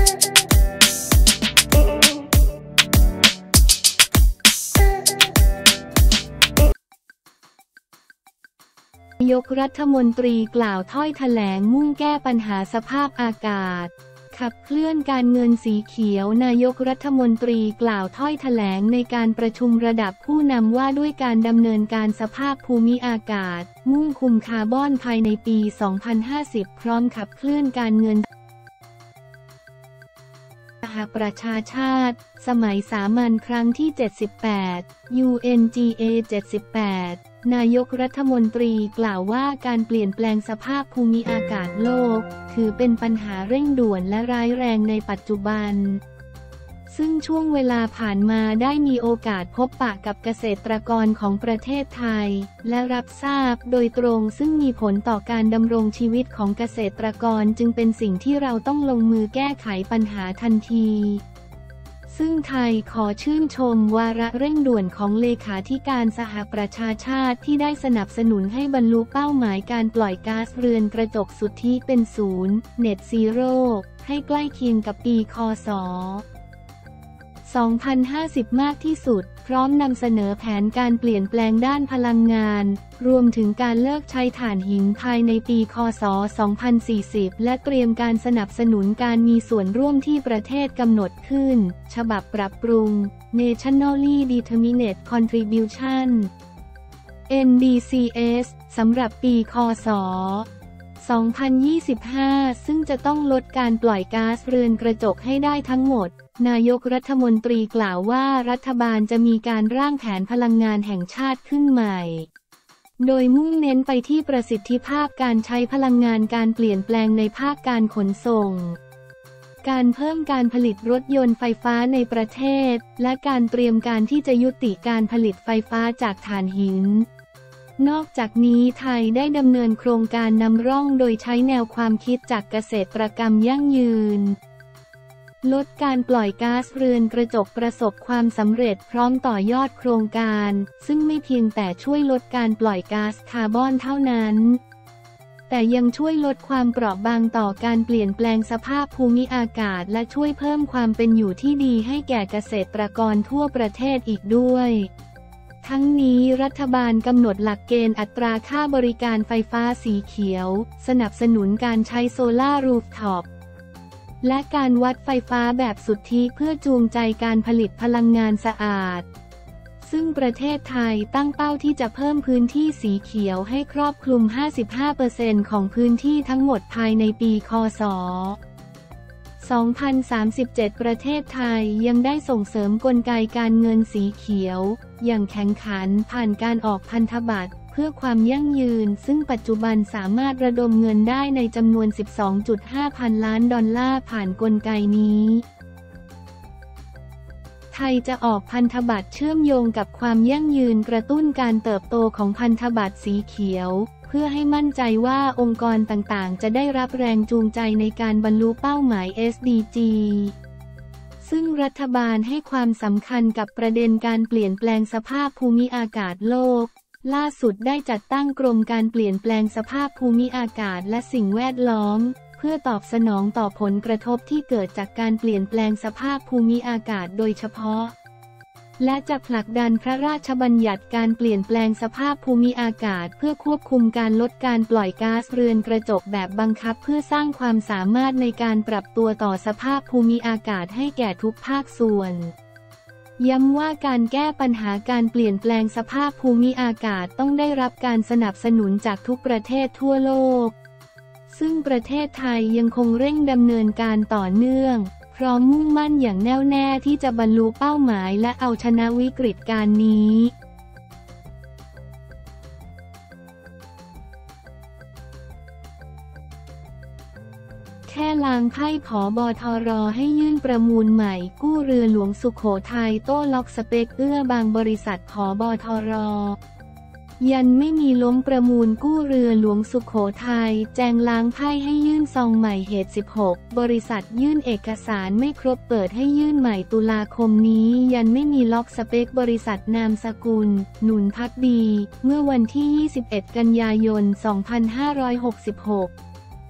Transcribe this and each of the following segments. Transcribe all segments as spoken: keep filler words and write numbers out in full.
นายกรัฐมนตรีกล่าวถ้อยแถลงมุ่งแก้ปัญหาสภาพอากาศขับเคลื่อนการเงินสีเขียวนายกรัฐมนตรีกล่าวถ้อยแถลงในการประชุมระดับผู้นำว่าด้วยการดำเนินการสภาพภูมิอากาศมุ่งคุมคาร์บอนภายในปี สองพันห้าสิบ พร้อมขับเคลื่อนการเงินสหประชาชาติสมัยสามัญครั้งที่ เจ็ดสิบแปด ยู เอ็น จี เอ เจ็ดสิบแปด นายกรัฐมนตรีกล่าวว่าการเปลี่ยนแปลงสภาพภูมิอากาศโลกถือเป็นปัญหาเร่งด่วนและร้ายแรงในปัจจุบันซึ่งช่วงเวลาผ่านมาได้มีโอกาสพบปะกับเกษตรกรของประเทศไทยและรับทราบโดยตรงซึ่งมีผลต่อการดำรงชีวิตของเกษตรกรจึงเป็นสิ่งที่เราต้องลงมือแก้ไขปัญหาทันทีซึ่งไทยขอชื่นชมวาระเร่งด่วนของเลขาธิการสหประชาชาติที่ได้สนับสนุนให้บรรลุเป้าหมายการปล่อยก๊าซเรือนกระจกสุทธิเป็นศูนย์ Net Zero ให้ใกล้เคียงกับปีค.ศ. สองพันห้าสิบ มากที่สุดพร้อมนำเสนอแผนการเปลี่ยนแปลงด้านพลังงานรวมถึงการเลิกใช้ถ่านหินภายในปีค.ศ. สองพันสี่สิบ และเตรียมการสนับสนุนการมีส่วนร่วมที่ประเทศกำหนดขึ้นฉบับปรับปรุง Nationally Determined Contribution เอ็น ดี ซี เอส สำหรับปีค.ศ. สองพันยี่สิบห้า ซึ่งจะต้องลดการปล่อยก๊าซเรือนกระจกให้ได้ทั้งหมดนายกรัฐมนตรีกล่าวว่ารัฐบาลจะมีการร่างแผนพลังงานแห่งชาติขึ้นใหม่โดยมุ่งเน้นไปที่ประสิทธิภาพการใช้พลังงานการเปลี่ยนแปลงในภาคการขนส่งการเพิ่มการผลิตรถยนต์ไฟฟ้าในประเทศและการเตรียมการที่จะยุติการผลิตไฟฟ้าจากถ่านหินนอกจากนี้ไทยได้ดำเนินโครงการนำร่องโดยใช้แนวความคิดจากเกษตรกรรมยั่งยืนลดการปล่อยก๊าซเรือนกระจกประสบความสำเร็จพร้อมต่อยอดโครงการซึ่งไม่เพียงแต่ช่วยลดการปล่อยก๊าซคาร์บอนเท่านั้นแต่ยังช่วยลดความเปราะบางต่อการเปลี่ยนแปลงสภาพภูมิอากาศและช่วยเพิ่มความเป็นอยู่ที่ดีให้แก่เกษตรกรทั่วประเทศอีกด้วยทั้งนี้รัฐบาลกำหนดหลักเกณฑ์อัตราค่าบริการไฟฟ้าสีเขียวสนับสนุนการใช้โซลาร์รูฟท็อปและการวัดไฟฟ้าแบบสุทธิเพื่อจูงใจการผลิตพลังงานสะอาดซึ่งประเทศไทยตั้งเป้าที่จะเพิ่มพื้นที่สีเขียวให้ครอบคลุม ห้าสิบห้าเปอร์เซ็นต์ ของพื้นที่ทั้งหมดภายในปีค.ศ. สองพันสามสิบเจ็ด ประเทศไทยยังได้ส่งเสริมกลไกการเงินสีเขียวอย่างแข็งขันผ่านการออกพันธบัตรเพื่อความยั่งยืนซึ่งปัจจุบันสามารถระดมเงินได้ในจำนวน สิบสองจุดห้า พันล้านดอลลาร์ผ่านกลไกนี้ไทยจะออกพันธบัตรเชื่อมโยงกับความยั่งยืนกระตุ้นการเติบโตของพันธบัตรสีเขียวเพื่อให้มั่นใจว่าองค์กรต่างๆจะได้รับแรงจูงใจในการบรรลุเป้าหมาย เอส ดี จี ซึ่งรัฐบาลให้ความสำคัญกับประเด็นการเปลี่ยนแปลงสภาพภูมิอากาศโลกล่าสุดได้จัดตั้งกรมการเปลี่ยนแปลงสภาพภูมิอากาศและสิ่งแวดล้อมเพื่อตอบสนองต่อผลกระทบที่เกิดจากการเปลี่ยนแปลงสภาพภูมิอากาศโดยเฉพาะและจะผลักดันพระราชบัญญัติการเปลี่ยนแปลงสภาพภูมิอากาศเพื่อควบคุมการลดการปล่อยก๊าซเรือนกระจกแบบบังคับเพื่อสร้างความสามารถในการปรับตัวต่อสภาพภูมิอากาศให้แก่ทุกภาคส่วนย้ำว่าการแก้ปัญหาการเปลี่ยนแปลงสภาพภูมิอากาศต้องได้รับการสนับสนุนจากทุกประเทศทั่วโลกซึ่งประเทศไทยยังคงเร่งดำเนินการต่อเนื่องพร้อมมุ่งมั่นอย่างแน่วแน่ที่จะบรรลุเป้าหมายและเอาชนะวิกฤตการณ์นี้แค่ล้างไพ่ผบทรให้ยื่นประมูลใหม่กู้เรือหลวงสุโขทัยโต้ล็อกสเปคเอื้อบางบริษัทผบทรยันไม่มีล้มประมูลกู้เรือหลวงสุโขทัยแจงล้างไพ่ให้ยื่นซองใหม่เหตุสิบหกบริษัทยื่นเอกสารไม่ครบเปิดให้ยื่นใหม่ตุลาคมนี้ยันไม่มีล็อกสเปคบริษัทนามสกุลหนุนภักดีเมื่อวันที่ยี่สิบเอ็ดกันยายนสองพันห้าร้อยหกสิบหก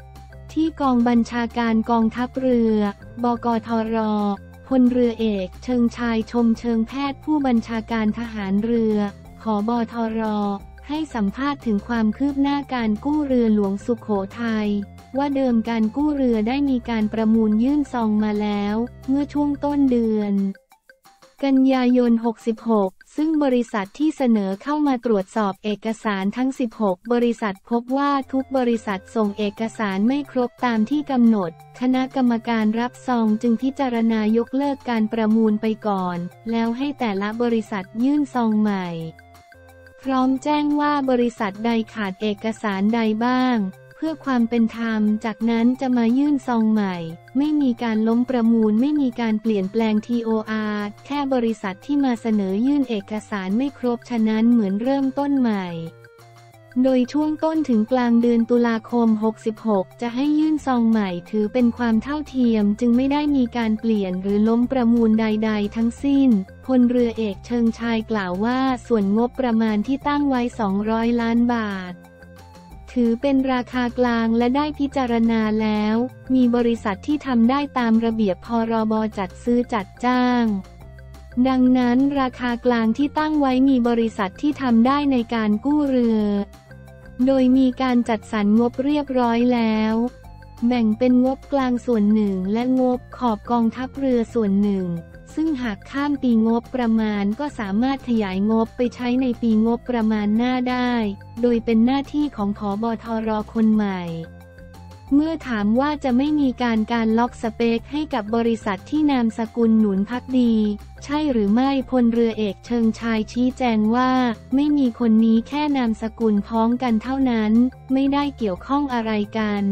ที่กองบัญชาการกองทัพเรือ บกทร.พลเรือเอกเชิงชายชมเชิงแพทย์ผู้บัญชาการทหารเรือ ผบทร.ให้สัมภาษณ์ถึงความคืบหน้าการกู้เรือหลวงสุโขทัยว่าเดิมการกู้เรือได้มีการประมูลยื่นซองมาแล้วเมื่อช่วงต้นเดือนกันยายนหกสิบหกซึ่งบริษัทที่เสนอเข้ามาตรวจสอบเอกสารทั้งสิบหกบริษัทพบว่าทุกบริษัทส่งเอกสารไม่ครบตามที่กำหนดคณะกรรมการรับซองจึงพิจารณายกเลิกการประมูลไปก่อนแล้วให้แต่ละบริษัทยื่นซองใหม่พร้อมแจ้งว่าบริษัทใดขาดเอกสารใดบ้างเพื่อความเป็นธรรมจากนั้นจะมายื่นซองใหม่ไม่มีการล้มประมูลไม่มีการเปลี่ยนแปลง ที โอ อาร์ แค่บริษัทที่มาเสนอยื่นเอกสารไม่ครบฉะนั้นเหมือนเริ่มต้นใหม่โดยช่วงต้นถึงกลางเดือนตุลาคมหกสิบหกจะให้ยื่นซองใหม่ถือเป็นความเท่าเทียมจึงไม่ได้มีการเปลี่ยนหรือล้มประมูลใดๆทั้งสิ้นพลเรือเอกเชิงชายกล่าวว่าส่วนงบประมาณที่ตั้งไว้สองร้อยล้านบาทถือเป็นราคากลางและได้พิจารณาแล้วมีบริษัทที่ทำได้ตามระเบียบพรบจัดซื้อจัดจ้างดังนั้นราคากลางที่ตั้งไว้มีบริษัทที่ทำได้ในการกู้เรือโดยมีการจัดสรรงบเรียบร้อยแล้วแบ่งเป็นงบกลางส่วนหนึ่งและงบขอบกองทัพเรือส่วนหนึ่งซึ่งหากข้ามปีงบประมาณก็สามารถขยายงบไปใช้ในปีงบประมาณหน้าได้โดยเป็นหน้าที่ของผบทร.คนใหม่เมื่อถามว่าจะไม่มีการการล็อกสเปคให้กับบริษัทที่นามสกุลหนุนภักดีใช่หรือไม่พลเรือเอกเชิงชายชี้แจงว่าไม่มีคนนี้แค่นามสกุลพ้องกันเท่านั้นไม่ได้เกี่ยวข้องอะไรกัน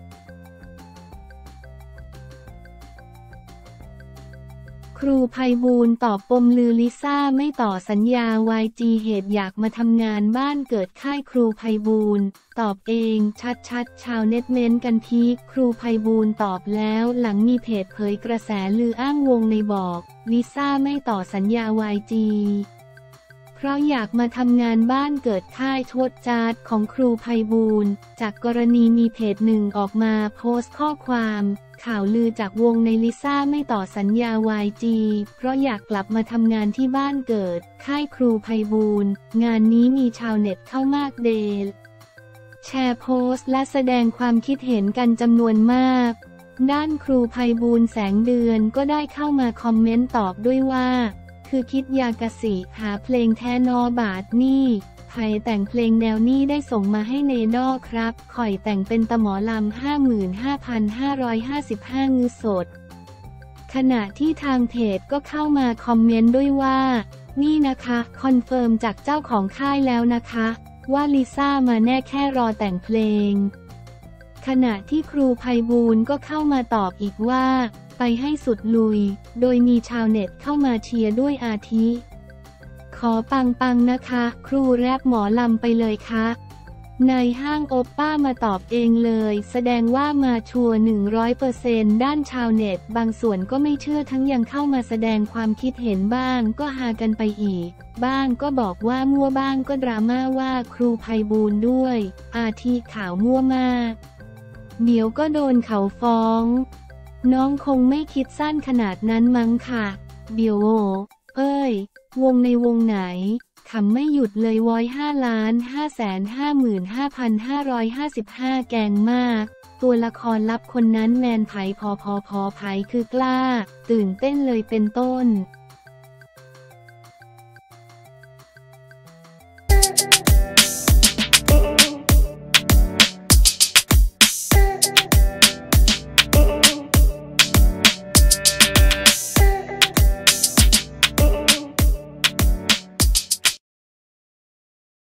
ครูไพบูลย์ตอบปมลือลิซ่าไม่ต่อสัญญา วาย จี เหตุอยากมาทำงานบ้านเกิดค่ายครูไพบูลย์ตอบเองชัดๆชาวเน็ตเม้นกันพีคครูไพบูลย์ตอบแล้วหลังมีเพจเผยกระแสลืออ้างวงในบอกลิซ่าไม่ต่อสัญญา วาย จี เพราะอยากมาทำงานบ้านเกิดค่ายโชดจาร์ดของครูไพบูลย์จากกรณีมีเพจหนึ่งออกมาโพสต์ข้อความข่าวลือจากวงในลิซ่าไม่ต่อสัญญา วาย จี เพราะอยากกลับมาทำงานที่บ้านเกิดค่ายครูไพบูลย์งานนี้มีชาวเน็ตเข้ามากเดลแชร์โพสต์และแสดงความคิดเห็นกันจำนวนมากด้านครูไพบูลย์แสงเดือนก็ได้เข้ามาคอมเมนต์ตอบด้วยว่าคือคิดยากะสิหาเพลงแท้นอบาทนี่ไผ่แต่งเพลงแนวนี้ได้ส่งมาให้เนดอครับข่อยแต่งเป็นตะหมอลำ ห้าหมื่นห้าพันห้าร้อยห้าสิบห้า งือสดขณะที่ทางเพจก็เข้ามาคอมเมนต์ด้วยว่านี่นะคะคอนเฟิร์มจากเจ้าของค่ายแล้วนะคะว่าลิซ่ามาแน่แค่รอแต่งเพลงขณะที่ครูไพบูลย์ก็เข้ามาตอบอีกว่าไปให้สุดลุยโดยมีชาวเน็ตเข้ามาเชียร์ด้วยอาทิขอปังปังนะคะครูแรปหมอลำไปเลยคะในห้างโอปป้ามาตอบเองเลยแสดงว่ามาชัวร์ หนึ่งร้อยเปอร์เซ็นต์ ด้านชาวเน็ตบางส่วนก็ไม่เชื่อทั้งยังเข้ามาแสดงความคิดเห็นบ้างก็ฮากันไปอีกบ้างก็บอกว่ามั่วบ้างก็ดราม่าว่าครูไพบูลย์ด้วยอาทิข่าวมั่วมากเดี๋ยวก็โดนเขาฟ้องน้องคงไม่คิดสั้นขนาดนั้นมั้งค่ะเดี๋ยวโอเอ้ยวงในวงไหนขำไม่หยุดเลยวอยห้าล้านห้าแสนห้าหมื่นห้าพันห้าร้อยห้าสิบห้าแกงมากตัวละครลับคนนั้นแมนไผ่พอพอพอไผ่คือกล้าตื่นเต้นเลยเป็นต้น